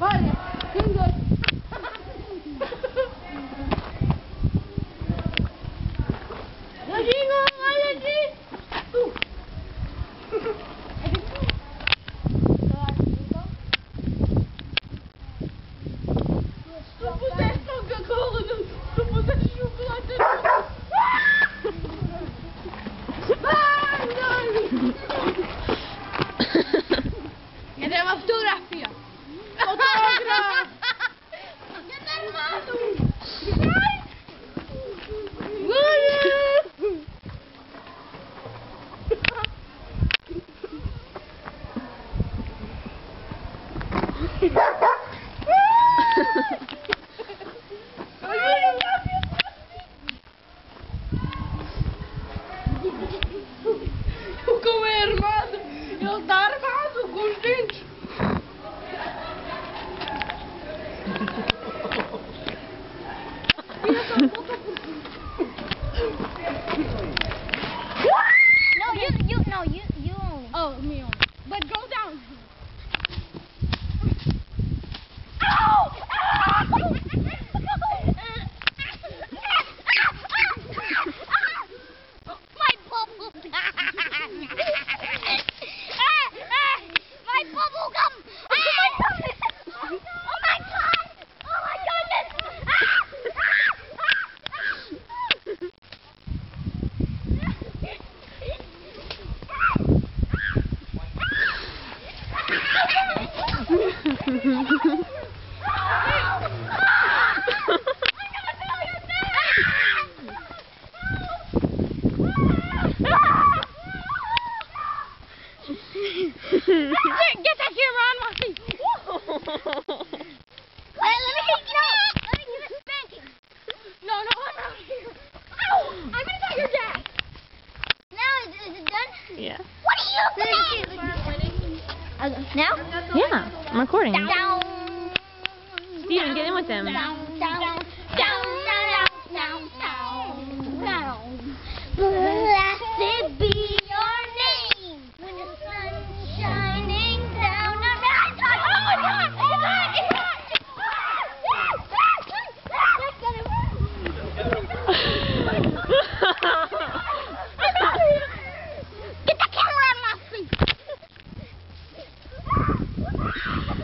Olha, tem dois. Dadinho, olha aqui. Tu puseste Coca-Cola, tu puseste chocolate. Cadê uma fotografia? Fotógrafo! Já tá armado! O cão é armado! Ele está armado com os dentes! No, you only. Oh, me only. But go down. My bubble. My bubble gum. Oh my god. Oh my goodness. Get that camera on my feet. Let me give it spanking. No, I'm out here. Ow! I'm gonna tell your dad. Now is it done? Yeah. What are you doing? Now? Yeah, I'm recording. Down. Steven, get in with them. Down. Blessed be your name when the sun's shining down. Oh my God! Get the camera out of my face!